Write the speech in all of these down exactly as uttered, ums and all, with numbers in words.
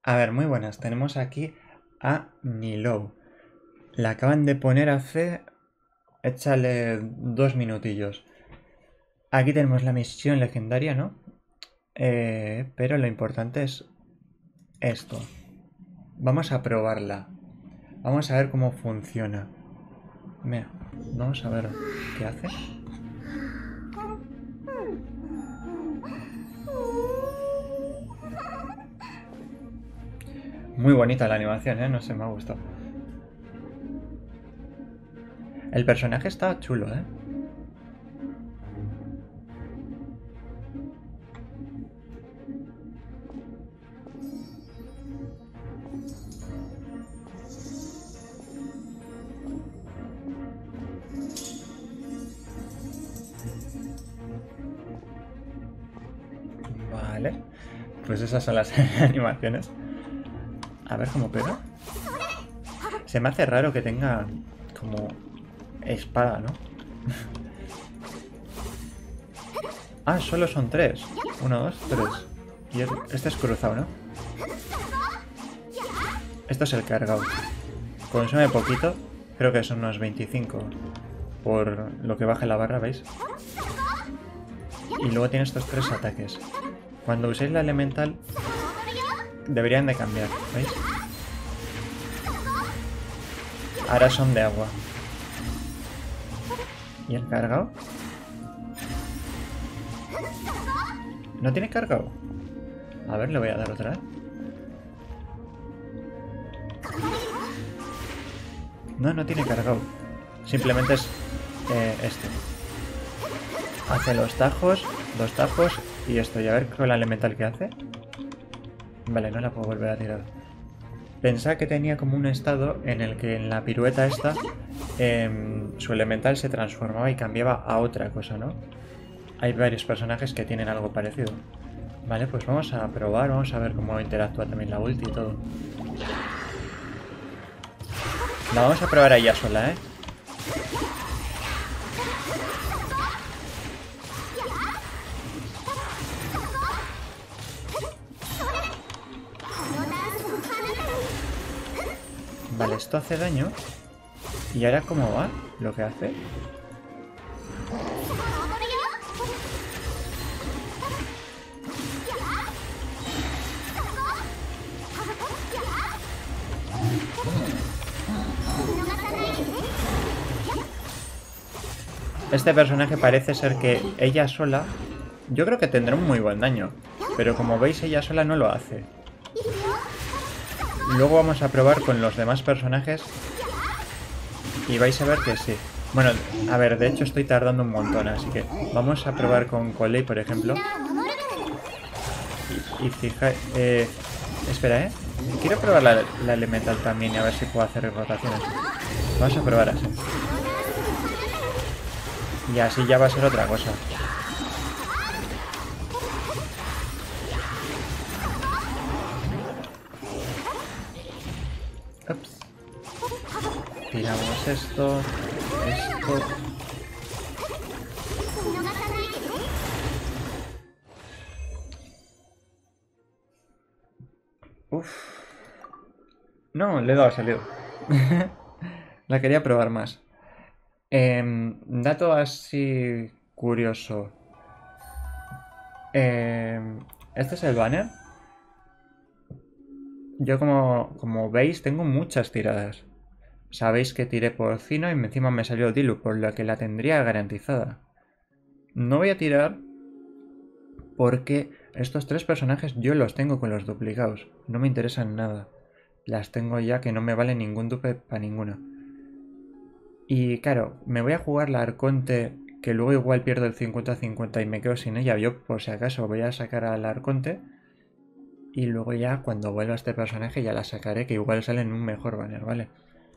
A ver, muy buenas. Tenemos aquí a Nilou. La acaban de poner hace... Échale dos minutillos. Aquí tenemos la misión legendaria, ¿no? Eh, pero lo importante es esto. Vamos a probarla. Vamos a ver cómo funciona. Mira, vamos a ver qué hace. Muy bonita la animación, ¿eh? No sé, me ha gustado. El personaje está chulo, ¿eh? Vale. Pues esas son las animaciones. A ver cómo pega. Se me hace raro que tenga como espada, ¿no? Ah, solo son tres. Uno, dos, tres. Y este es cruzado, ¿no? Esto es el cargado. Consume poquito. Creo que son unos veinticinco. Por lo que baje la barra, ¿veis? Y luego tiene estos tres ataques. Cuando uséis la elemental, deberían de cambiar, ¿veis? Ahora son de agua. ¿Y el cargado? ¿No tiene cargado? A ver, le voy a dar otra vez. No, no tiene cargado. Simplemente es eh, este. Hace los tajos, dos tajos y esto. Y a ver con la elemental que hace. Vale, no la puedo volver a tirar. Pensaba que tenía como un estado en el que en la pirueta esta eh, su elemental se transformaba y cambiaba a otra cosa, ¿no? Hay varios personajes que tienen algo parecido. Vale, pues vamos a probar, vamos a ver cómo interactúa también la ulti y todo. La vamos a probar a ella sola, ¿eh? Vale, esto hace daño. ¿Y ahora cómo va? Lo que hace. Este personaje parece ser que ella sola... Yo creo que tendrá un muy buen daño. Pero como veis, ella sola no lo hace. Luego vamos a probar con los demás personajes. Y vais a ver que sí. Bueno, a ver, de hecho estoy tardando un montón, así que vamos a probar con Collei, por ejemplo. Y, y fijáis... Eh, espera, ¿eh? Quiero probar la, la elemental también y a ver si puedo hacer rotaciones. Vamos a probar así. Y así ya va a ser otra cosa. Ups. Tiramos esto. Esto. Uf. No, le he dado salido. La quería probar más. Eh, dato así curioso. Eh, este es el banner. Yo como, como veis tengo muchas tiradas. Sabéis que tiré por Cino y encima me salió Dilu, por lo que la tendría garantizada. No voy a tirar porque estos tres personajes yo los tengo con los duplicados. No me interesan nada. Las tengo ya que no me vale ningún dupe para ninguna. Y claro, me voy a jugar la Arconte, que luego igual pierdo el cincuenta cincuenta y me quedo sin ella. Yo por si acaso voy a sacar a la Arconte. Y luego ya cuando vuelva este personaje ya la sacaré, que igual sale en un mejor banner, ¿vale?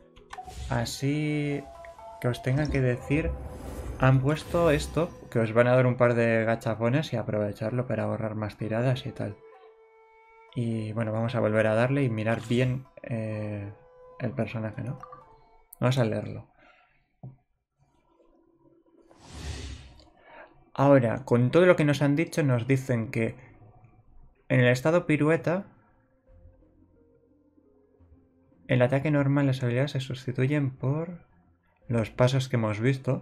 Así que os tenga que decir, han puesto esto, que os van a dar un par de gachapones y aprovecharlo para ahorrar más tiradas y tal. Y bueno, vamos a volver a darle y mirar bien eh, el personaje, ¿no? Vamos a leerlo. Ahora, con todo lo que nos han dicho, nos dicen que en el estado pirueta el ataque normal, las habilidades se sustituyen por los pasos que hemos visto.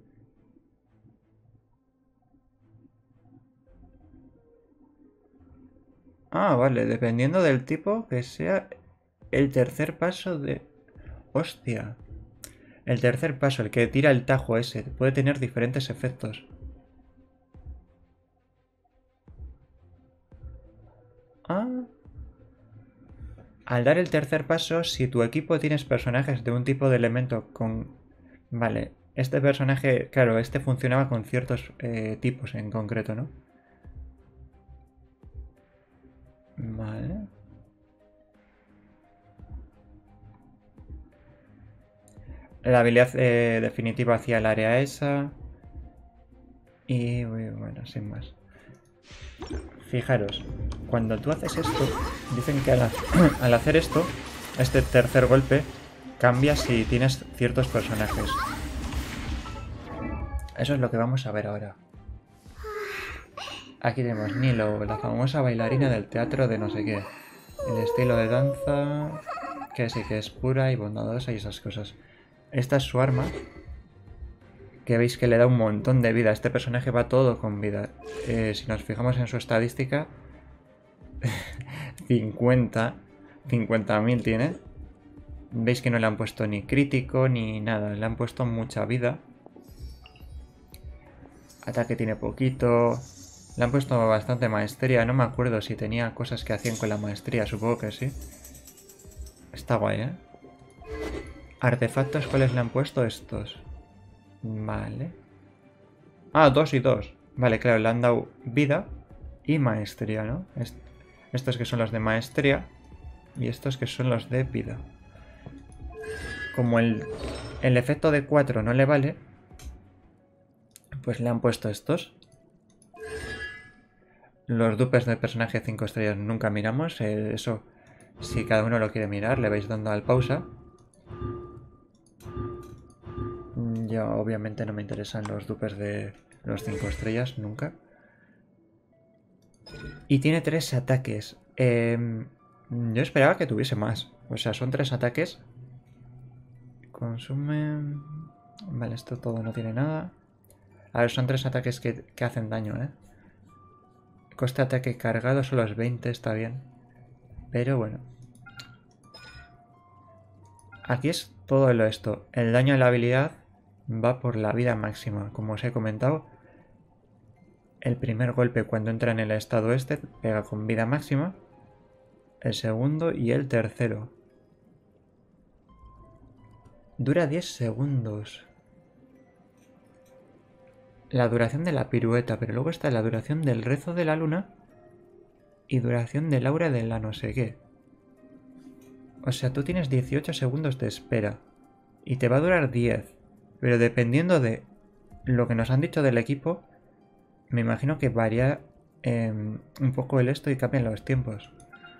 Ah, vale, dependiendo del tipo que sea el tercer paso de... Hostia. El tercer paso, el que tira el tajo ese, puede tener diferentes efectos. Ah. Al dar el tercer paso, si tu equipo tienes personajes de un tipo de elemento con... Vale, este personaje, claro, este funcionaba con ciertos eh, tipos en concreto, ¿no? Vale. La habilidad eh, definitiva hacia el área esa. Y bueno, sin más. Fijaros, cuando tú haces esto, dicen que al, al hacer esto, este tercer golpe, cambia si tienes ciertos personajes. Eso es lo que vamos a ver ahora. Aquí tenemos Nilo, la famosa bailarina del teatro de no sé qué. El estilo de danza, que sí que es pura y bondadosa y esas cosas. Esta es su arma, que veis que le da un montón de vida. Este personaje va todo con vida. Eh, si nos fijamos en su estadística, cincuenta, cincuenta mil tiene. Veis que no le han puesto ni crítico ni nada, le han puesto mucha vida. Ataque tiene poquito. Le han puesto bastante maestría. No me acuerdo si tenía cosas que hacían con la maestría. Supongo que sí. Está guay, ¿eh? Artefactos, ¿cuáles le han puesto estos? Vale. Ah, dos y dos. Vale, claro, le han dado vida y maestría, ¿no? Est estos que son los de maestría y estos que son los de vida. Como el, el efecto de cuatro no le vale, pues le han puesto estos. Los dupes de personaje cinco estrellas nunca miramos. Eh, eso, si cada uno lo quiere mirar, le vais dando al pausa. Yo obviamente no me interesan los dupes de los cinco estrellas, nunca. Y tiene tres ataques. Eh, yo esperaba que tuviese más. O sea, son tres ataques. Consume... Vale, esto todo no tiene nada. A ver, son tres ataques que, que hacen daño, ¿eh? Coste de ataque cargado solo es veinte, está bien. Pero bueno. Aquí es todo lo esto. El daño de la habilidad va por la vida máxima. Como os he comentado, el primer golpe cuando entra en el estado este pega con vida máxima. El segundo y el tercero. Dura diez segundos. La duración de la pirueta, pero luego está la duración del rezo de la luna y duración del aura de la no sé qué. O sea, tú tienes dieciocho segundos de espera y te va a durar diez, pero dependiendo de lo que nos han dicho del equipo, me imagino que varía eh, un poco el esto y cambian los tiempos.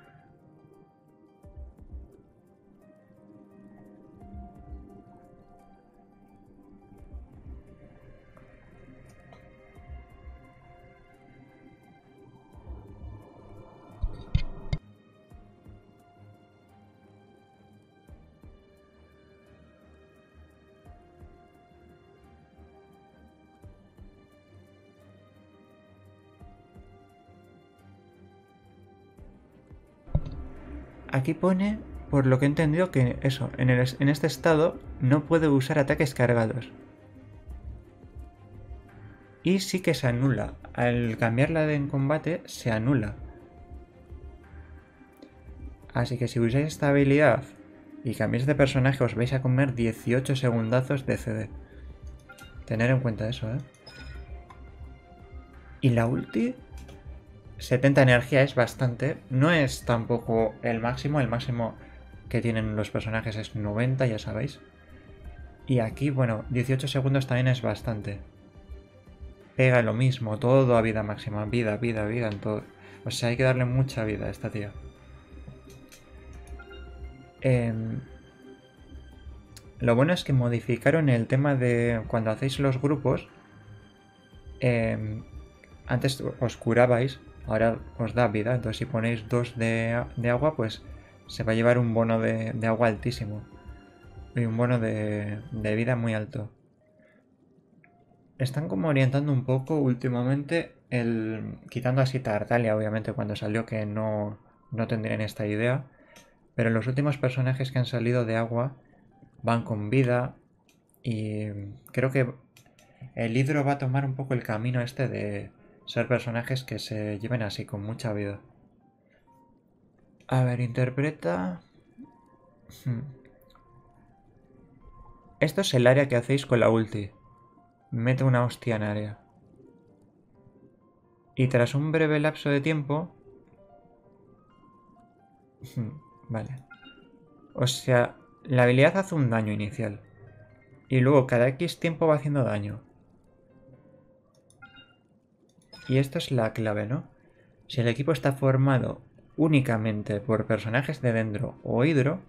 Aquí pone, por lo que he entendido, que eso, en, el, en este estado no puede usar ataques cargados. Y sí que se anula. Al cambiarla de en combate, se anula. Así que si usáis esta habilidad y cambiáis de personaje, os vais a comer dieciocho segundazos de C D. Tener en cuenta eso, ¿eh? Y la ulti... setenta energía es bastante. No es tampoco el máximo. El máximo que tienen los personajes es noventa, ya sabéis. Y aquí, bueno, dieciocho segundos también es bastante. Pega lo mismo, todo a vida máxima. Vida, vida, vida en todo. O sea, hay que darle mucha vida a esta tía. Eh, lo bueno es que modificaron el tema de cuando hacéis los grupos. Eh, antes os curabais, ahora os da vida. Entonces si ponéis dos de, de agua, pues se va a llevar un bono de, de agua altísimo. Y un bono de, de vida muy alto. Están como orientando un poco últimamente el... Quitando así Tartaglia, obviamente, cuando salió que no, no tendrían esta idea. Pero los últimos personajes que han salido de agua van con vida. Y creo que el Hidro va a tomar un poco el camino este de ser personajes que se lleven así, con mucha vida. A ver, interpreta... Hmm. Esto es el área que hacéis con la ulti. Mete una hostia en área. Y tras un breve lapso de tiempo... Hmm, vale. O sea, la habilidad hace un daño inicial. Y luego cada X tiempo va haciendo daño. Y esto es la clave, ¿no? Si el equipo está formado únicamente por personajes de Dendro o Hidro...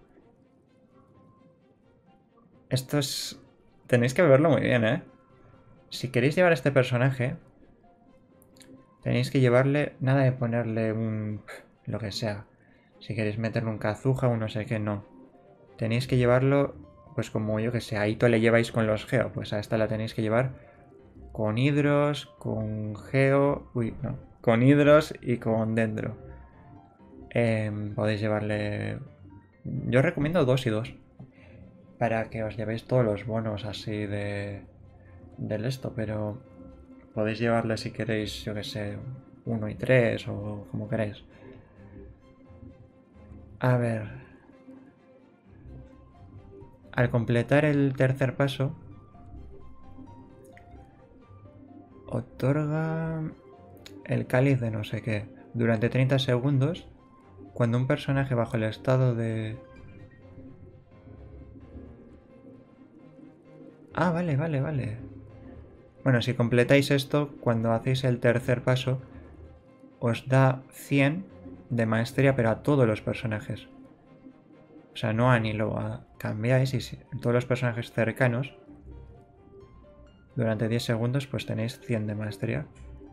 Esto es... Tenéis que verlo muy bien, ¿eh? Si queréis llevar a este personaje... Tenéis que llevarle... Nada de ponerle un... Lo que sea. Si queréis meterle un Kazuha o no sé qué, no. Tenéis que llevarlo... Pues como yo que sé, a Ito le lleváis con los Geo. Pues a esta la tenéis que llevar con Hidros, con Geo... Uy, no. Con Hidros y con Dendro. Eh, podéis llevarle... Yo recomiendo dos y dos. Para que os llevéis todos los bonos así de... Del esto, pero... Podéis llevarle si queréis, yo que sé, uno y tres o como queréis. A ver. Al completar el tercer paso, otorga el cáliz de no sé qué. Durante treinta segundos, cuando un personaje bajo el estado de... Ah, vale, vale, vale. Bueno, si completáis esto, cuando hacéis el tercer paso, os da cien de maestría, pero a todos los personajes. O sea, no a Nilo, a cambiáis y si, todos los personajes cercanos durante diez segundos pues tenéis cien de maestría.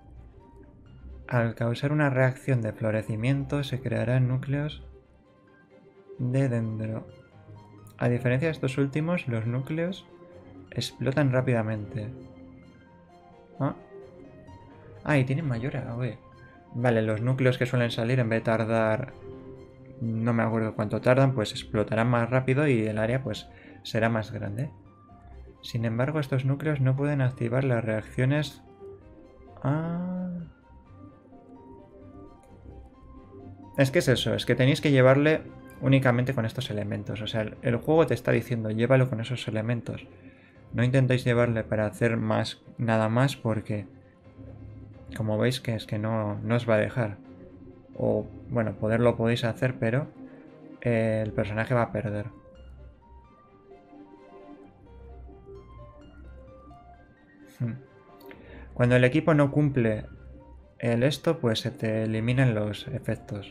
Al causar una reacción de florecimiento se crearán núcleos de dendro. A diferencia de estos últimos, los núcleos explotan rápidamente. Ah, ah y tienen mayor A O E. Vale, los núcleos que suelen salir en vez de tardar... No me acuerdo cuánto tardan, pues explotarán más rápido y el área pues será más grande. Sin embargo, estos núcleos no pueden activar las reacciones... Ah... Es que es eso, es que tenéis que llevarle únicamente con estos elementos. O sea, el, el juego te está diciendo, llévalo con esos elementos. No intentéis llevarle para hacer más, nada más porque... Como veis que es que no, no os va a dejar. O, bueno, poderlo podéis hacer, pero eh, el personaje va a perder. Cuando el equipo no cumple el esto, pues se te eliminan los efectos.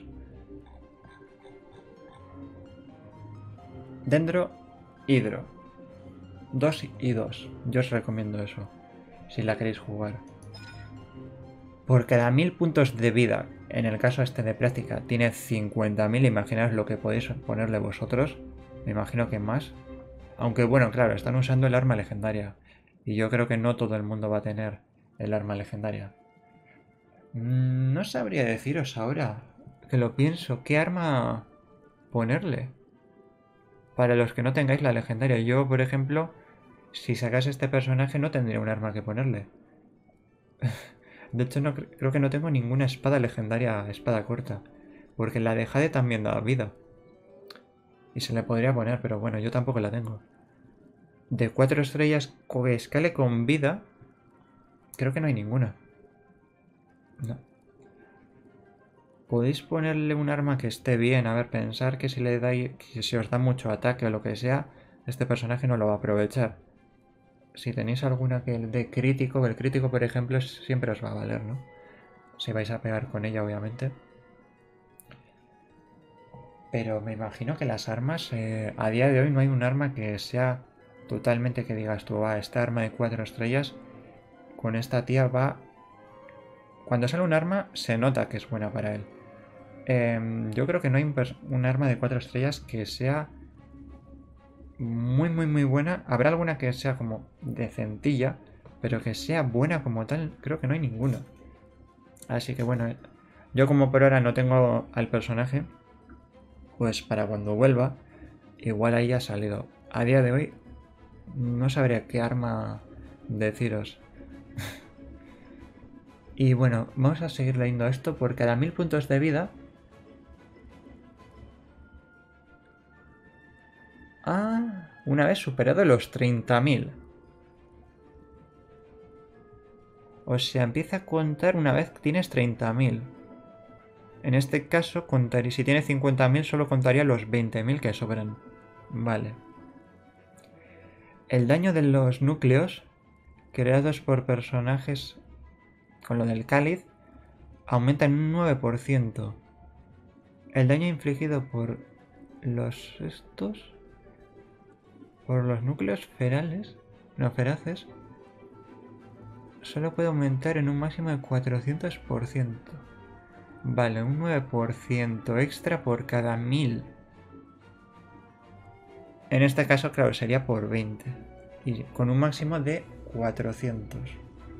Dendro, Hidro. dos y dos. Yo os recomiendo eso, si la queréis jugar. Por cada mil puntos de vida, en el caso este de práctica, tiene cincuenta mil. Imaginaos lo que podéis ponerle vosotros. Me imagino que más. Aunque bueno, claro, están usando el arma legendaria. Y yo creo que no todo el mundo va a tener el arma legendaria. Mm, no sabría deciros ahora que lo pienso. ¿Qué arma ponerle? Para los que no tengáis la legendaria. Yo, por ejemplo, si sacase este personaje no tendría un arma que ponerle. De hecho, no, creo que no tengo ninguna espada legendaria, espada corta. Porque la de Jade también da vida. Y se le podría poner, pero bueno, yo tampoco la tengo. De cuatro estrellas que escale con vida, creo que no hay ninguna. No. Podéis ponerle un arma que esté bien. A ver, pensar que si le dais, que si os da mucho ataque o lo que sea, este personaje no lo va a aprovechar. Si tenéis alguna que dé crítico, el crítico por ejemplo siempre os va a valer, ¿no? Si vais a pegar con ella, obviamente. Pero me imagino que las armas, eh, a día de hoy no hay un arma que sea totalmente que digas tú, va, esta arma de cuatro estrellas con esta tía va... Cuando sale un arma se nota que es buena para él. Eh, yo creo que no hay un, un arma de cuatro estrellas que sea muy, muy, muy buena. Habrá alguna que sea como decentilla, pero que sea buena como tal, creo que no hay ninguna. Así que bueno, yo como por ahora no tengo al personaje, pues para cuando vuelva, igual ahí ha salido. A día de hoy no sabría qué arma deciros. Y bueno, vamos a seguir leyendo esto por cada mil puntos de vida. Ah, una vez superado los treinta mil. O sea, empieza a contar una vez que tienes treinta mil. En este caso, contaría, si tiene cincuenta mil, solo contaría los veinte mil que sobran. Vale. El daño de los núcleos creados por personajes con lo del cáliz aumenta en un nueve por ciento. El daño infligido por los estos... por los núcleos ferales, no feraces, solo puede aumentar en un máximo de cuatrocientos por ciento. Vale, un nueve por ciento extra por cada mil. En este caso, claro, sería por veinte. Y con un máximo de cuatrocientos.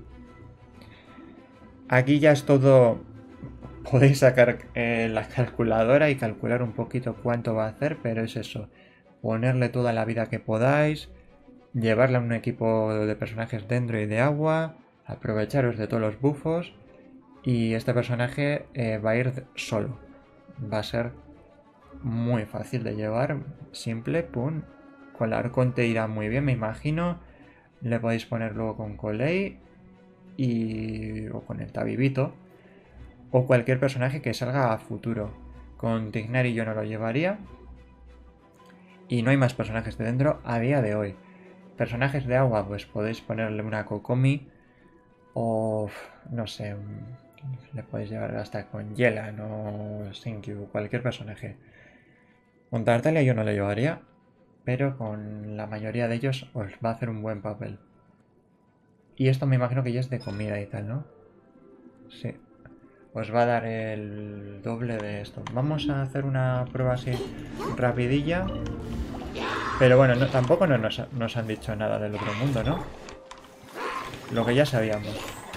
Aquí ya es todo... Podéis sacar eh, la calculadora y calcular un poquito cuánto va a hacer, pero es eso. Ponerle toda la vida que podáis. Llevarle a un equipo de personajes dentro y de agua. Aprovecharos de todos los buffos. Y este personaje eh, va a ir solo. Va a ser muy fácil de llevar. Simple, pum. Con la Arconte irá muy bien, me imagino. Le podéis poner luego con Colei. Y... o con el Tabibito. O cualquier personaje que salga a futuro. Con Tignari yo no lo llevaría. Y no hay más personajes de dentro a día de hoy. Personajes de agua, pues podéis ponerle una Kokomi. O... no sé... le podéis llevar hasta con Yelan o Shinkyu, cualquier personaje. Con Tartaglia yo no le llevaría, pero con la mayoría de ellos os va a hacer un buen papel. Y esto me imagino que ya es de comida y tal, ¿no? Sí. Os va a dar el doble de esto. Vamos a hacer una prueba así rapidilla. Pero bueno, no, tampoco no nos, nos han dicho nada del otro mundo, ¿no? Lo que ya sabíamos.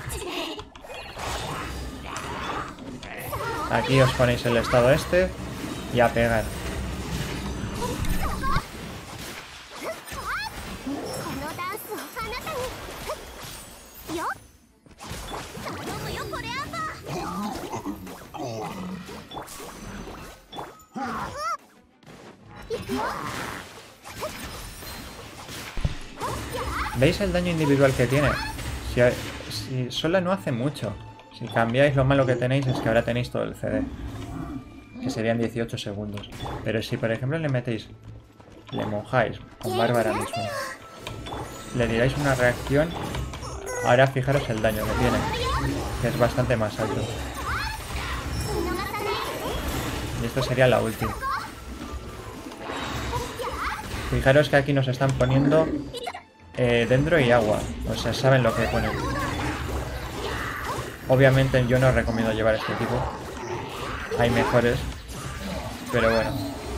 Aquí os ponéis el estado este y a pegar. ¿Veis el daño individual que tiene? Si, si sola no hace mucho. Si cambiáis, lo malo que tenéis es que ahora tenéis todo el C D. Que serían dieciocho segundos. Pero si por ejemplo le metéis... le mojáis con Bárbara mismo. Le diráis una reacción. Ahora fijaros el daño que tiene. Que es bastante más alto. Y esto sería la última. Fijaros que aquí nos están poniendo... Eh, dentro y agua, o sea, saben lo que ponen. Obviamente yo no recomiendo llevar este tipo. Hay mejores, pero bueno.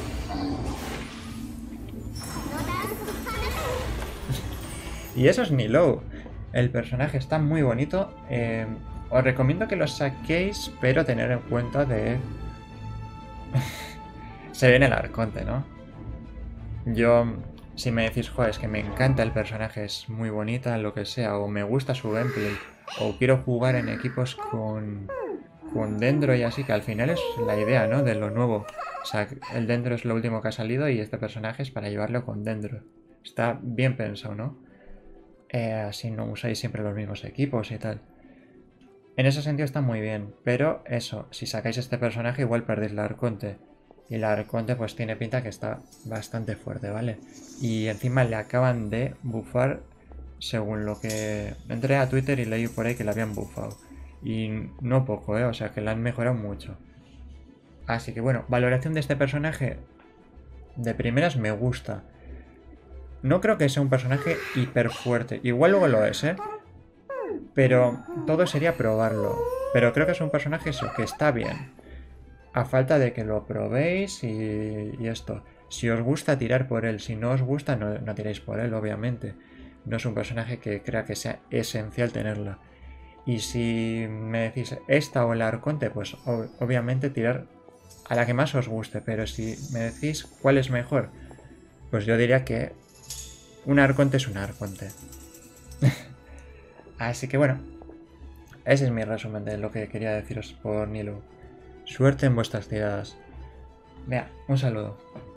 Y eso es Nilou. El personaje está muy bonito. Eh, os recomiendo que lo saquéis, pero tener en cuenta de... Se viene el Arconte, ¿no? Yo... Si me decís, joder, es que me encanta el personaje, es muy bonita, lo que sea, o me gusta su gameplay, o quiero jugar en equipos con, con Dendro y así, que al final es la idea, ¿no? De lo nuevo. O sea, el Dendro es lo último que ha salido y este personaje es para llevarlo con Dendro. Está bien pensado, ¿no? Eh, así no usáis siempre los mismos equipos y tal. En ese sentido está muy bien, pero eso, si sacáis este personaje igual perdéis la Arconte. Y la Arconte pues tiene pinta que está bastante fuerte, ¿vale? Y encima le acaban de buffar, según lo que... Entré a Twitter y leí por ahí que le habían buffado. Y no poco, ¿eh? O sea que la han mejorado mucho. Así que bueno, valoración de este personaje. De primeras me gusta. No creo que sea un personaje hiper fuerte. Igual luego lo es, ¿eh? Pero todo sería probarlo. Pero creo que es un personaje eso, que está bien. a falta de que lo probéis y, y esto. Si os gusta, tirar por él. Si no os gusta, no, no tiréis por él, obviamente. No es un personaje que crea que sea esencial tenerlo. Y si me decís esta o el Arconte, pues obviamente tirar a la que más os guste. Pero si me decís cuál es mejor, pues yo diría que un Arconte es un Arconte. Así que bueno, ese es mi resumen de lo que quería deciros por Nilou. Suerte en vuestras tiradas. Vea, un saludo.